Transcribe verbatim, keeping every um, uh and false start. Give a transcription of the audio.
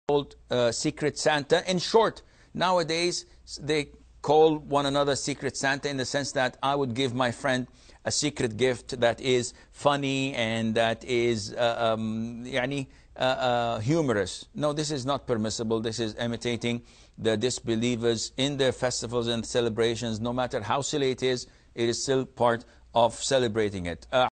called uh, Secret Santa. In short, nowadays they call one another Secret Santa in the sense that I would give my friend a secret gift that is funny and that is uh, um, يعني, uh, uh, humorous. No, this is not permissible. This is imitating the disbelievers in their festivals and celebrations. No matter how silly it is, it is still part of celebrating it. Uh,